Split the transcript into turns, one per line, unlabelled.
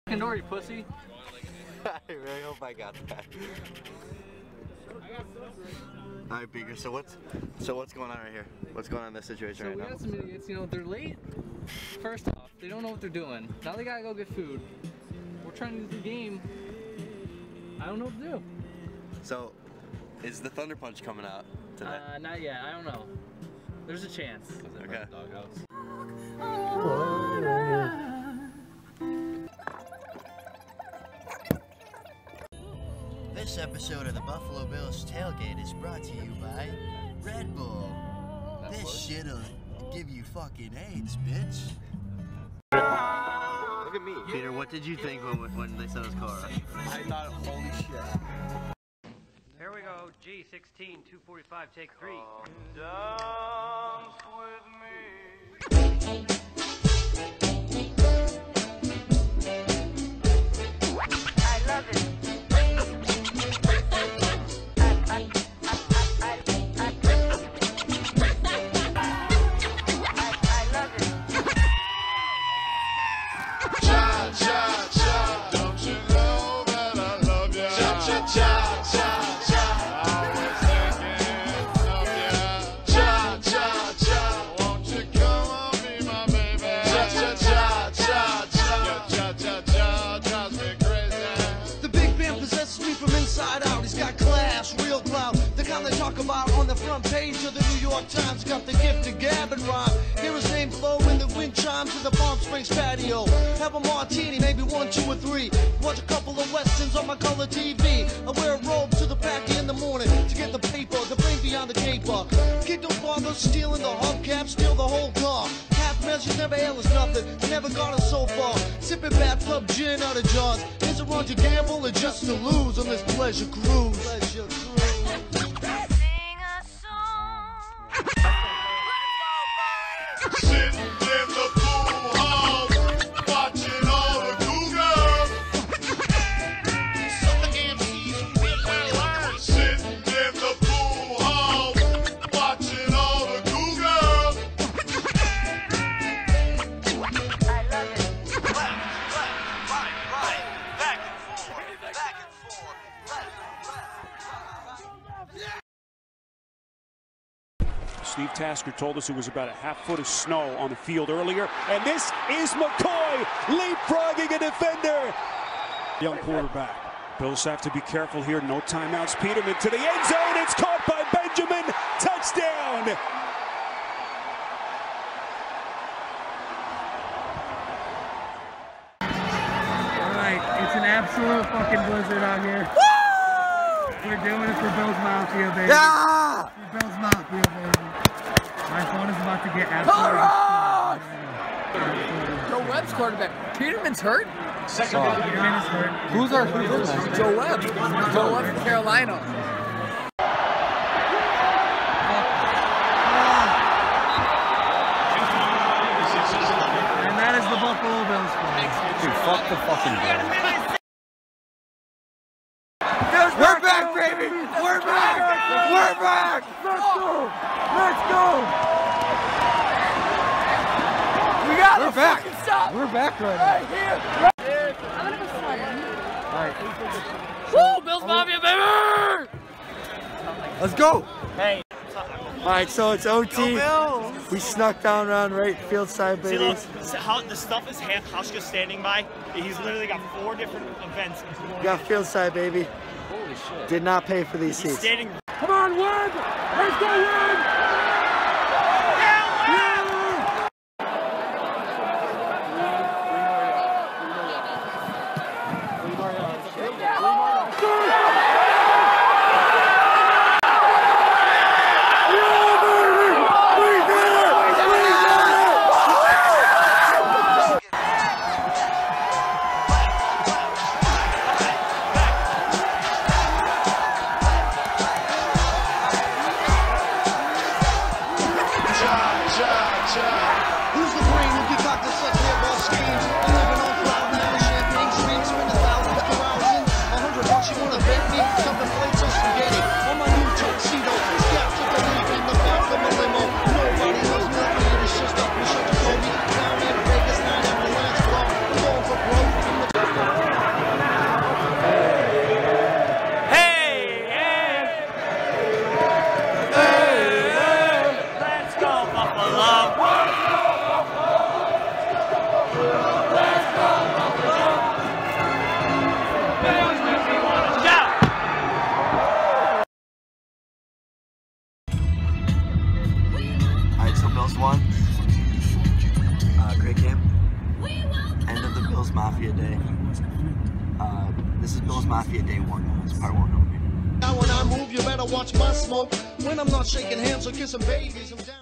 Door, you pussy.
I really hope I got that. Alright, Beaker, so what's going on right here? What's going on in this situation right now?
So we got some idiots, you know, they're late. First off, they don't know what they're doing. Now they gotta go get food. We're trying to do the game. I don't know what to do.
So, is the Thunder Punch coming out today?
Not yet, I don't know. There's a chance.
Okay.
This episode of the Buffalo Bills Tailgate is brought to you by Red Bull. This shit'll give you fucking AIDS, bitch.
Look at me. Peter, what did you think when they said it was car?
I thought, holy shit.
Here we go, G16, 245, take 3.
Dance with me.
I love it.
They talk about on the front page of the New York Times. Got the gift of gab and rhyme. Hear his name flow in the wind chimes of the Palm Springs patio. Have a martini, maybe 1, 2, or 3. Watch a couple of westerns on my color TV. I wear a robe to the packy in the morning to get the paper, the brain beyond the caper. Kid don't bother stealing the hubcap, steal the whole car. Half measures never ail us nothing, never got us so far. Sipping bathtub gin out of jars. Is it wrong to gamble or just to lose on this pleasure cruise? Pleasure cruise.
Sitting in the pool hall, watching all the cool girls. Sitting in the pool hall, watching all the cool girls.
I love it.
Right, back and forth.
Steve Tasker told us it was about a half-foot of snow on the field earlier, and this is McCoy leapfrogging a defender. Young quarterback. Bills have to be careful here. No timeouts. Peterman to the end zone. It's caught by Benjamin. Touchdown.
All right, it's an absolute fucking blizzard out here. Woo! We're doing it for Bills Mafia, baby.
Yeah!
For Bills Mafia, baby. My phone is about to get absolutely.
Joe Webb's quarterback. Peterman's hurt.
Peterman is hurt.
Who's our quarterback? Joe Webb. Joe Webb from Carolina.
And that is the Buffalo Bills.
Dude, fuck the fucking Bills.
We're back, baby! We're back! We're back! Let's go! Let's go! We got
We're back.
Stop. We're back right
here.
I'm gonna go slide.
Woo! Bills Mafia, baby!
Let's go!
Hey.
Alright, so it's OT. We snuck down around right field side,
See,
baby.
look, how the stuff is Hauschka standing by. He's literally got 4 different events.
We got field side, baby.
Holy shit.
Did not pay for these
He's
seats.
standing.
Come on, Webb! Let's go, Webb! Who's the brain who concocted such hairball schemes? I'm living on cloud nine, champagne streets, spend 1,000 liquor rounds in. $100 you wanna bet me? Something plates or spaghetti. On my new tuxedo, scouts took a leak in the back of a limo. Nobody loves nothing, it's just up and shut the Kobe. Down in Vegas, 9 ambulance flow. I'm going for broke from the
Bill's Mafia Day. This is Bill's Mafia Day 1. It's part 1 only.
Now when I move, you better watch my smoke. When I'm not shaking hands or kissing babies, I'm down.